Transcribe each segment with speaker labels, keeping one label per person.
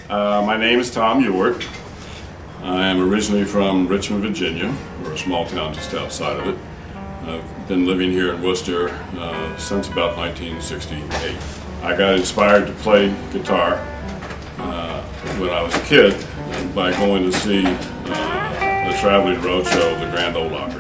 Speaker 1: My name is Tom Ewart. I am originally from Richmond, Virginia, or a small town just outside of it. I've been living here in Worcester since about 1968. I got inspired to play guitar when I was a kid by going to see the traveling roadshow, the Grand Ole Opry.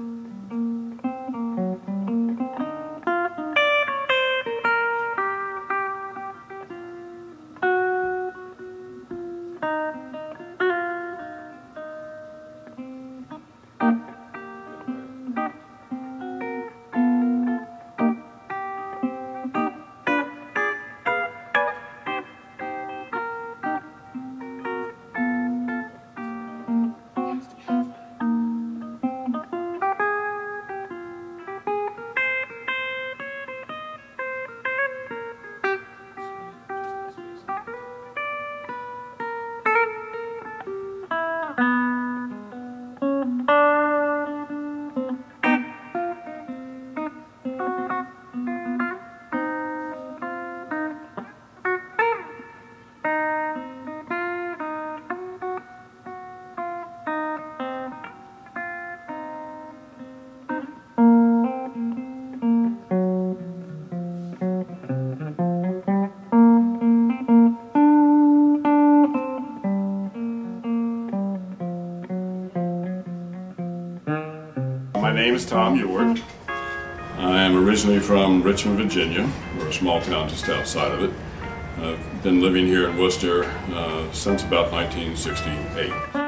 Speaker 1: My name is Tom Ewart. I am originally from Richmond, Virginia, or a small town just outside of it. I've been living here in Worcester since about 1968.